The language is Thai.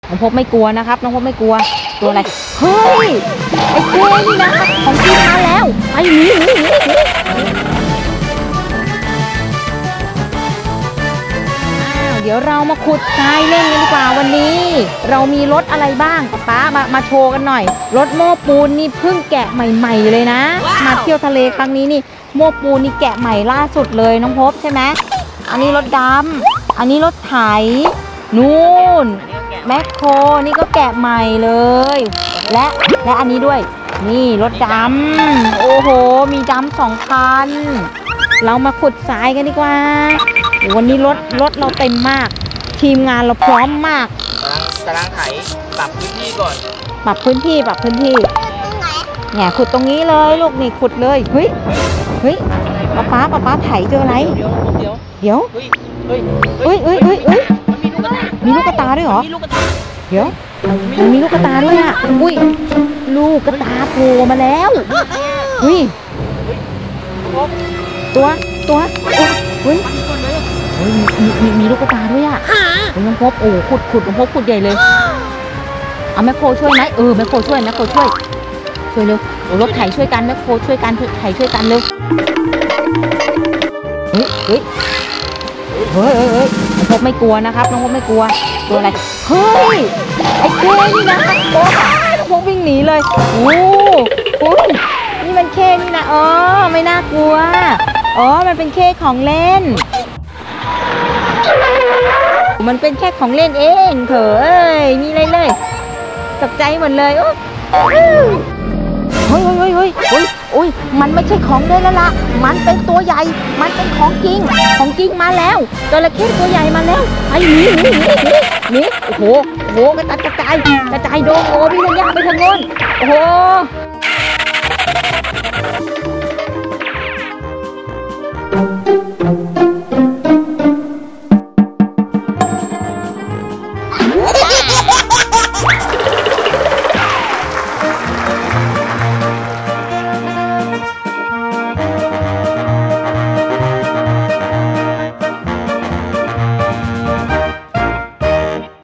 น้องพบไม่กลัวนะครับน้องพบไม่กลัวตัวอะไรเฮ้ยไอ้เก้นี่นะครับของจริงมาแล้วไอ้หนีเดี๋ยวเรามาขุดทรายเล่นกันดีกว่าวันนี้เรามีรถอะไรบ้างป๊ามาโชว์กันหน่อยรถโม้ปูนนี่เพิ่งแกะใหม่ๆเลยนะ มาเที่ยวทะเลครั้งนี้นี่โม้ปูนนี่แกะใหม่ล่าสุดเลยน้องพบใช่ไหมอันนี้รถดำอันนี้รถไถนู่นแมคโครนี่ก็แกะใหม่เลยและอันนี้ด้วยนี่รถดำโอ้โหมีดำ2 คันเรามาขุดทรายกันดีกว่าวันนี้รถเราเต็มมากทีมงานเราพร้อมมากกำลังไถปรับพื้นที่ก่อนปรับพื้นที่เนี่ยขุดตรงนี้เลยลูกนี่ขุดเลยเฮ้ยป๊าไถเจออะไรเดี๋ยวมีลูกกระตาด้วยเหรอเดี๋ยวมันมีลูกกระตาด้วยอ่ะอุ้ยลูกกระตาโผล่มาแล้วอุ้ยตัวเฮ้ยมีลูกกระตาด้วยอ่ะน้องพบโอ้ขุดน้องพบขุดใหญ่เลยเอาแมคโครช่วยไหมแมคโครช่วยเร็วรถไถช่วยกันแมคโครช่วยกันไถช่วยกันเร็วเฮ้ยน้องพบไม่กลัวนะครับน้องพบไม่กลัวตัวอะไรเฮ้ยไอ้เก้นี่นะครับโอ้น้องพบวิ่งหนีเลยโอ้นี่มันเคนี่นะไม่น่ากลัวมันเป็นเคของเล่นมันเป็นแค่ของเล่นเองเถอะนี่เลยตกใจหมดเลยเฮ้ยมันไม่ใช่ของเล่นแล้วล่ะมันเป็นตัวใหญ่มันเป็นของจริงมาแล้วจระเข้ตัวใหญ่มาแล้วไอ้หนีโอ้โหกระจายโดนพี่ธัญญาไปทางโน้นโอ้โห